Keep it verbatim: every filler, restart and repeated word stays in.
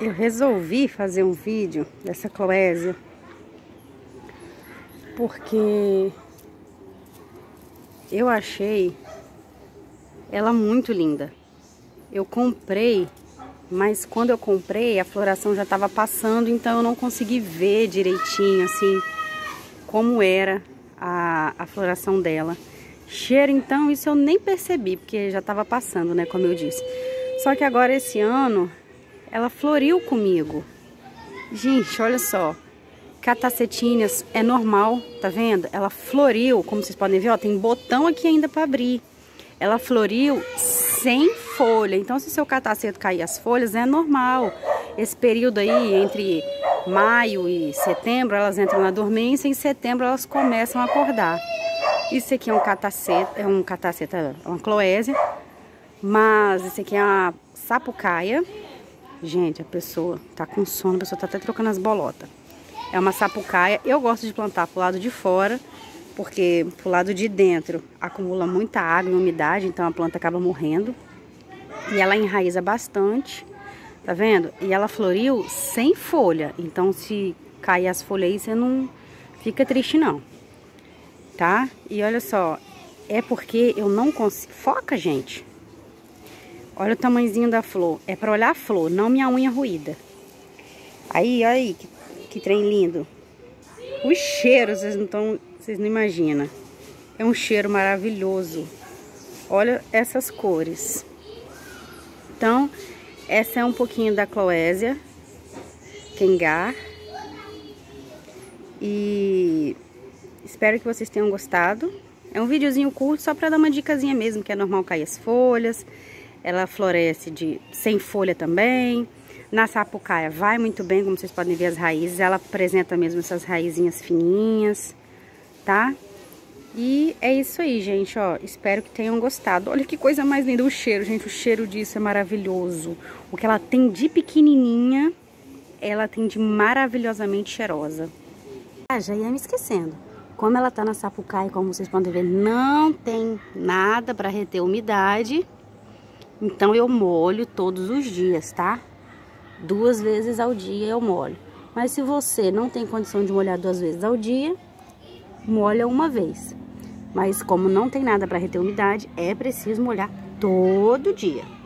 Eu resolvi fazer um vídeo dessa cloésia porque eu achei ela muito linda. Eu comprei, mas quando eu comprei a floração já estava passando, então eu não consegui ver direitinho assim como era a, a floração dela. Cheiro, então, isso eu nem percebi, porque já estava passando, né, como eu disse. Só que agora esse ano ela floriu comigo. Gente, olha só. Catacetinhas é normal, tá vendo? Ela floriu, como vocês podem ver, ó, tem botão aqui ainda para abrir. Ela floriu sem folha. Então, se o seu cataceto cair as folhas, é normal. Esse período aí, entre maio e setembro, elas entram na dormência. Em setembro, elas começam a acordar. Isso aqui é um cataceto, é um cataceto, é uma cloésia. Mas esse aqui é uma sapucaia. Gente, a pessoa tá com sono, a pessoa tá até trocando as bolotas. É uma sapucaia. Eu gosto de plantar pro lado de fora, porque pro lado de dentro acumula muita água e umidade, então a planta acaba morrendo. E ela enraiza bastante, tá vendo? E ela floriu sem folha, então se cair as folhas aí, você não fica triste não, tá? E olha só, é porque eu não consigo... Foca, gente! Olha o tamanhozinho da flor. É pra olhar a flor, não minha unha ruída. Aí, olha aí, que, que trem lindo. O cheiro, vocês não estão, vocês não imaginam. É um cheiro maravilhoso. Olha essas cores. Então, essa é um pouquinho da cloésia Kengar. E espero que vocês tenham gostado. É um videozinho curto, só pra dar uma dicasinha mesmo, que é normal cair as folhas. Ela floresce de, sem folha também. Na sapucaia vai muito bem, como vocês podem ver as raízes. Ela apresenta mesmo essas raizinhas fininhas, tá? E é isso aí, gente, ó. Espero que tenham gostado. Olha que coisa mais linda o cheiro, gente. O cheiro disso é maravilhoso. O que ela tem de pequenininha, ela tem de maravilhosamente cheirosa. Ah, já ia me esquecendo. Como ela tá na sapucaia, como vocês podem ver, não tem nada para reter umidade. Então eu molho todos os dias, tá? Duas vezes ao dia eu molho. Mas se você não tem condição de molhar duas vezes ao dia, molha uma vez. Mas como não tem nada para reter umidade, é preciso molhar todo dia.